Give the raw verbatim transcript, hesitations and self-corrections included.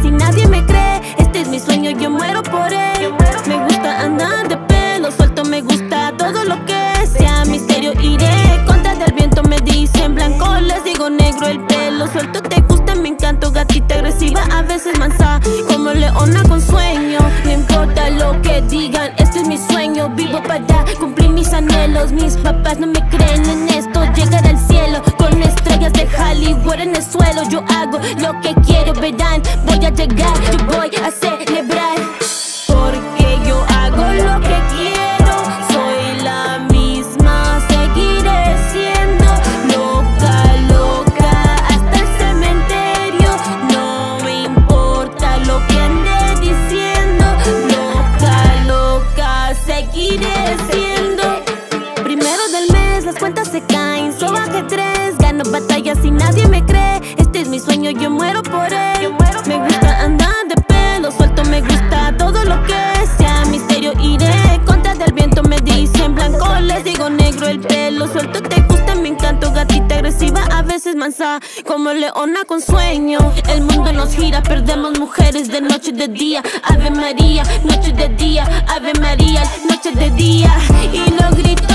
y nadie me cree. Este es mi sueño, yo muero por él. Me gusta andar de pelo suelto, me gusta todo lo que sea misterio. Iré contra del viento, me dicen blanco, les digo negro. El pelo suelto te gusta, me encanto, gatita agresiva, a veces mansa, como leona con sueño. No importa lo que digan, este es mi sueño. Vivo para cumplir mis anhelos. Mis papás no me creen en esto, llegar al cielo con estrellas de Hollywood en el suelo. Yo hago lo que quiero, verán, voy a llegar, yo voy a celebrar. Porque yo hago lo que quiero, soy la misma, seguiré siendo loca, loca hasta el cementerio. No me importa lo que ande diciendo, loca, loca, seguiré siendo. Primero del mes las cuentas se caen, soy ajedrez, gano batallas y nadie me cree. Este es mi sueño, yo muero por él. Me gusta andar de pelo suelto, me gusta todo lo que sea misterio. Iré contra del viento, me dicen blanco, les digo negro. El pelo suelto te gusta, me encanto, gatita agresiva, a veces mansa, como leona con sueño. El mundo nos gira, perdemos mujeres de noche y de día. Ave María, noche de día, Ave María, noche de día. Y lo grito